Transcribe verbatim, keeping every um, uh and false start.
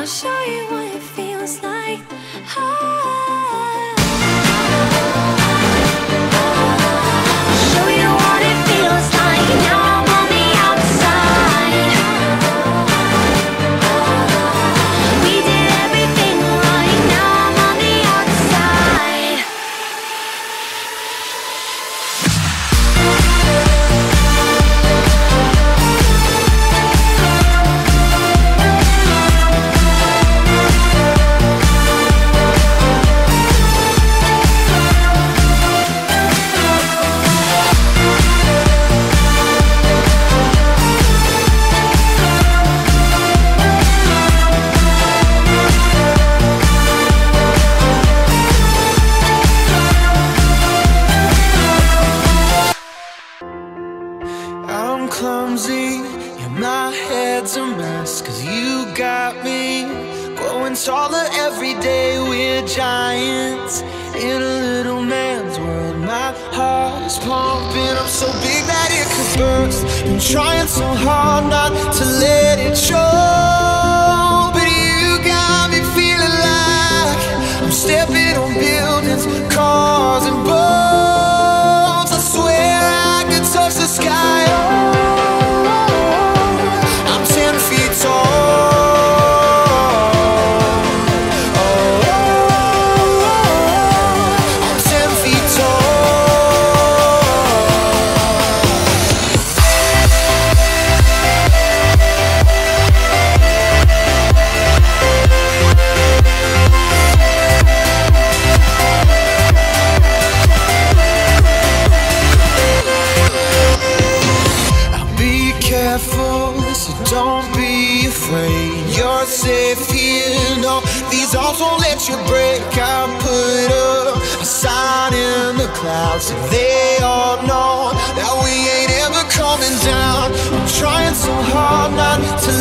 I'll show you what it feels like. Oh. Show you what it feels like. Now I'm on the outside. We did everything right. Now I'm on the outside. I'm clumsy, yeah, my head's a mess, 'cause you got me growing taller every day. We're giants in a little man's world. My heart is pumping up so big that it could burst. I'm trying so hard not to let it show, but you got me feeling like I'm stepping on buildings, cars and boats. I swear I could touch the sky. So don't be afraid, you're safe here. No, these arms won't let you break. I put up a sign in the clouds so they all know that we ain't ever coming down. I'm trying so hard not to